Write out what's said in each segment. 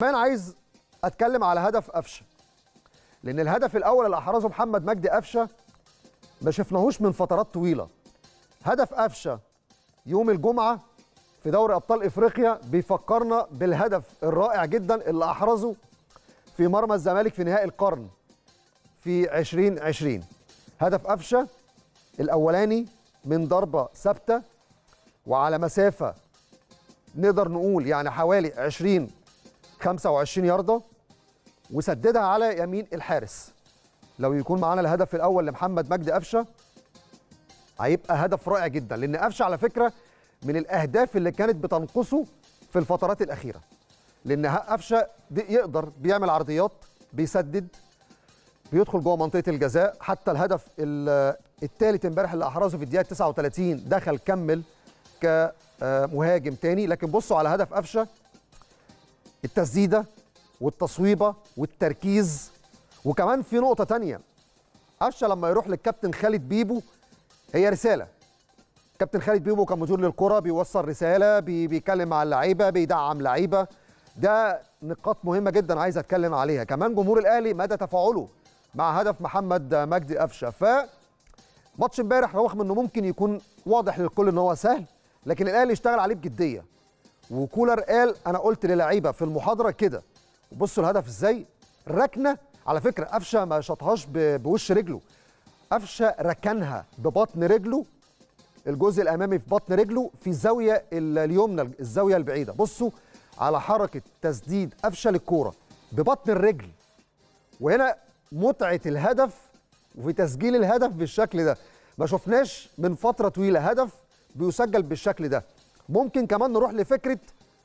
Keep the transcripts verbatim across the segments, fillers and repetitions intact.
كمان عايز اتكلم على هدف قفشه، لان الهدف الاول اللي احرزه محمد مجدي قفشه ما شفناهوش من فترات طويله. هدف قفشه يوم الجمعه في دوري ابطال افريقيا بيفكرنا بالهدف الرائع جدا اللي احرزه في مرمى الزمالك في نهائي القرن في ألفين وعشرين. هدف قفشه الاولاني من ضربه ثابته وعلى مسافه نقدر نقول يعني حوالي عشرين خمسة وعشرين ياردة، وسددها على يمين الحارس. لو يكون معانا الهدف الاول لمحمد مجدي قفشه هيبقى هدف رائع جدا، لان قفشه على فكره من الاهداف اللي كانت بتنقصه في الفترات الاخيره، لان قفشه يقدر بيعمل عرضيات، بيسدد، بيدخل جوه منطقه الجزاء. حتى الهدف الثالث امبارح اللي احرزه في الدقيقه تسعة وثلاثين دخل كمل كمهاجم تاني. لكن بصوا على هدف قفشه، التسديده والتصويبه والتركيز. وكمان في نقطه تانيه، قفشه لما يروح للكابتن خالد بيبو هي رساله. كابتن خالد بيبو كان مدير للكره، بيوصل رساله، بي بيتكلم مع اللعيبه، بيدعم لعيبه. ده نقاط مهمه جدا عايز اتكلم عليها. كمان جمهور الاهلي مدى تفاعله مع هدف محمد مجدي قفشه. ف ماتش امبارح رغم انه ممكن يكون واضح للكل ان هو سهل، لكن الاهلي اشتغل عليه بجديه. وكولر قال انا قلت للعيبه في المحاضره كده. وبصوا الهدف ازاي، ركنه على فكره قفشه ما شاطهاش بوش رجله، قفشه ركنها ببطن رجله، الجزء الامامي في بطن رجله في الزاويه اليمنى، الزاويه البعيده. بصوا على حركه تسديد قفشه للكوره ببطن الرجل. وهنا متعه الهدف وفي تسجيل الهدف بالشكل ده، ما شفناش من فتره طويله هدف بيسجل بالشكل ده. ممكن كمان نروح لفكره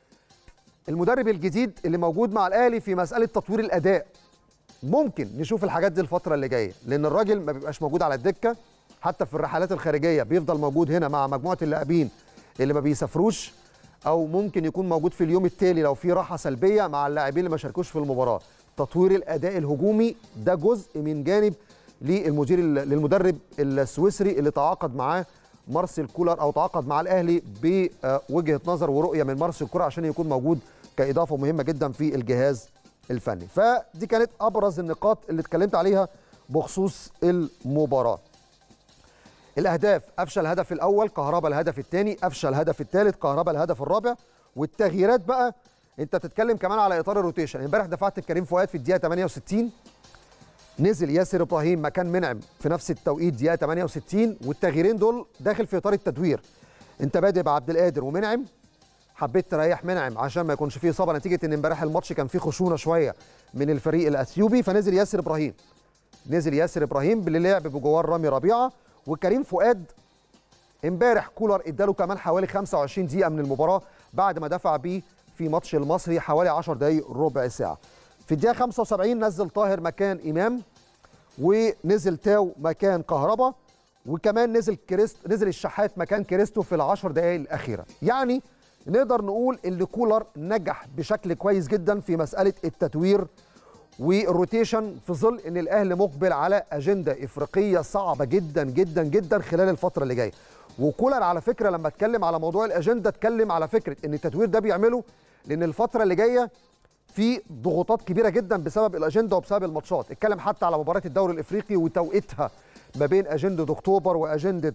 المدرب الجديد اللي موجود مع الاهلي في مساله تطوير الاداء. ممكن نشوف الحاجات دي الفتره اللي جايه، لان الراجل ما بيبقاش موجود على الدكه، حتى في الرحلات الخارجيه بيفضل موجود هنا مع مجموعه اللاعبين اللي ما بيسافروش، او ممكن يكون موجود في اليوم التالي لو في راحه سلبيه مع اللاعبين اللي ما شاركوش في المباراه. تطوير الاداء الهجومي ده جزء من جانب للمدير للمدرب السويسري اللي تعاقد معاه مارسيل كولر، او تعاقد مع الاهلي بوجهه نظر ورؤيه من مارسيل كولر عشان يكون موجود كاضافه مهمه جدا في الجهاز الفني. فدي كانت ابرز النقاط اللي اتكلمت عليها بخصوص المباراه. الاهداف، قفشه الهدف الاول، كهربا الهدف الثاني، قفشه الهدف الثالث، كهربا الهدف الرابع. والتغييرات بقى انت بتتكلم كمان على اطار الروتيشن. امبارح دفعت بكريم فؤاد في الدقيقه ثمانية وستين، نزل ياسر ابراهيم مكان منعم في نفس التوقيت دقيقه ثمانية وستين، والتغييرين دول داخل في اطار التدوير. انت بادئ بعبد القادر ومنعم، حبيت تريح منعم عشان ما يكونش فيه اصابه نتيجه ان امبارح الماتش كان فيه خشونه شويه من الفريق الاثيوبي، فنزل ياسر ابراهيم. نزل ياسر ابراهيم باللي لعب بجوار رامي ربيعه. وكريم فؤاد امبارح كولر اداله كمان حوالي خمسة وعشرين دقيقه من المباراه بعد ما دفع بيه في ماتش المصري حوالي عشر دقائق ربع ساعه. في الدقيقه خمسة وسبعين نزل طاهر مكان امام، ونزل تاو مكان كهربا، وكمان نزل كريست نزل الشحات مكان كريستو في العشر دقائق الاخيره. يعني نقدر نقول ان كولر نجح بشكل كويس جدا في مساله التدوير والروتيشن، في ظل ان الاهلي مقبل على اجنده افريقيه صعبه جدا جدا جدا خلال الفتره اللي جايه. وكولر على فكره لما اتكلم على موضوع الاجنده اتكلم على فكره ان التدوير ده بيعمله لان الفتره اللي جايه في ضغوطات كبيره جدا بسبب الاجنده وبسبب الماتشات. اتكلم حتى على مباراه الدوري الافريقي وتوقيتها ما بين اجنده اكتوبر واجنده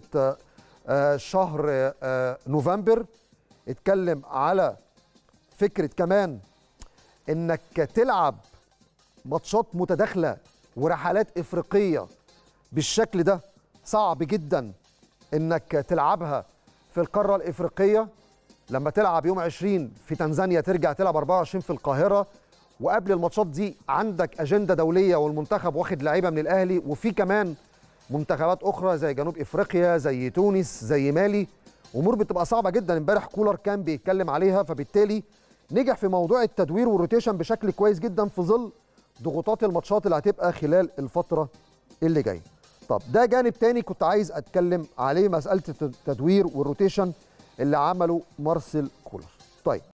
شهر نوفمبر. اتكلم على فكره كمان انك تلعب ماتشات متداخله ورحلات افريقيه بالشكل ده، صعب جدا انك تلعبها في القاره الافريقيه. لما تلعب يوم عشرين في تنزانيا ترجع تلعب أربعة وعشرين في القاهره، وقبل الماتشات دي عندك اجنده دوليه والمنتخب واخد لعيبه من الاهلي، وفي كمان منتخبات اخرى زي جنوب افريقيا زي تونس زي مالي. امور بتبقى صعبه جدا. امبارح كولر كان بيتكلم عليها، فبالتالي نجح في موضوع التدوير والروتيشن بشكل كويس جدا في ظل ضغوطات الماتشات اللي هتبقى خلال الفتره اللي جايه. طب ده جانب تاني كنت عايز اتكلم عليه، مساله التدوير والروتيشن اللي عمله مارسيل كولر. طيب